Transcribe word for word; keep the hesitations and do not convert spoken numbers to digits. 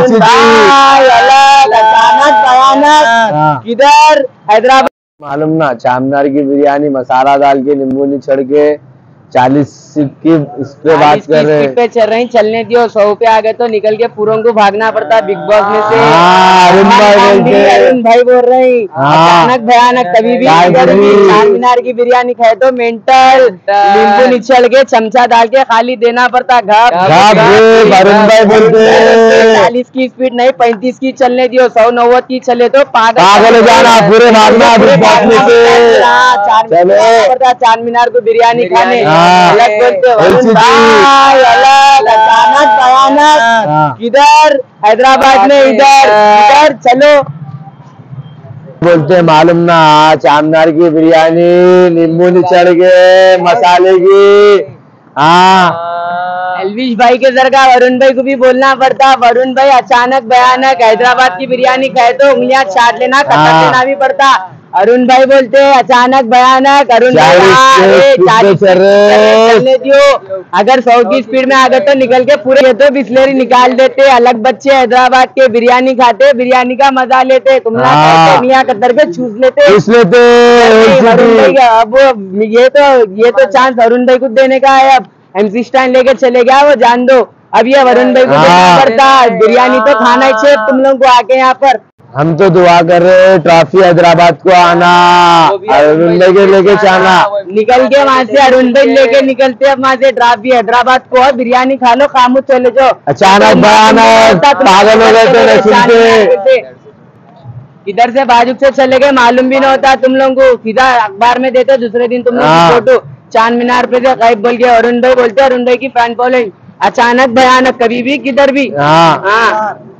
अरुण भाई अलग अचानक भयानक किधर हैदराबाद मालूम ना, चारमीनार की बिरयानी मसाला डाल के नींबू निचड़ के चालीस की इस पे बात कर रहे पे चल रही, चलने दियो। सौ पे आ गए तो निकल के पूरों को भागना पड़ता बिग बॉस में से। अरुण भाई बोलते अरुण भाई बोल रहे हैं अचानक भयानक कभी भी चारमीनार की बिरयानी खाए तो मेंटल, नींबू निचड़ के चमचा डाल के खाली देना पड़ता। घप अरुण भाई बोलते चालीस की स्पीड नहीं पैंतीस की चलने दियो, सौ नव्वद की चले तो पागल हो जाना, पूरे भागना चारमीनार को बिरयानी खाने। अलग बोलते अरुण भाई अलग अचानक भयानक किधर हैदराबाद में इधर इधर चलो बोलते मालूम ना, चारमीनार की बिरयानी नींबू निचड़ के मसाले की। हाँ एलविश भाई के जरगा वरुण भाई को भी बोलना पड़ता। वरुण भाई अचानक भयानक हैदराबाद की बिरयानी खाए तो उंगलियां चाट लेना, कतर लेना भी पड़ता। अरुण भाई बोलते अचानक भयानक अरुण भाई चलने दियो। अगर सौ की स्पीड में आ गए तो निकल के पूरे तो बिस्लेरी निकाल देते। अलग बच्चे हैदराबाद के बिरयानी खाते, बिरयानी का मजा लेते। तुम मियाँ कतर के चूस लेते चूस लेते अरुण भाई का। अब ये तो ये तो चांस अरुण भाई को देने का है। अब एमसी स्टैंड लेके चले गया वो, जान दो। अब ये वरुण भाई को देना पड़ता। बिरयानी तो खाना ही चाहिए तुम लोग को आके यहाँ पर। हम तो दुआ कर रहे हैं ट्रॉफी हैदराबाद को आना, अरुण भाई के लेके जाना। निकल के वहाँ से अरुण भाई लेके निकलते अब वहाँ से ट्रॉफी हैदराबाद को, बिरयानी खा लो, खामोश चले जाओ। अचानक भयानक पागल हो गए थे, सुनते इधर से बाजू से चले गए, मालूम भी नहीं होता तुम लोगों को। सीधा अखबार में देते दूसरे दिन तुम लोग की फोटो। चारमीनार पे से गायब बोल गया अरुण भाई बोलते अरुण भाई की फैन फॉलोइंग अचानक भयानक कभी भी किधर भी। हाँ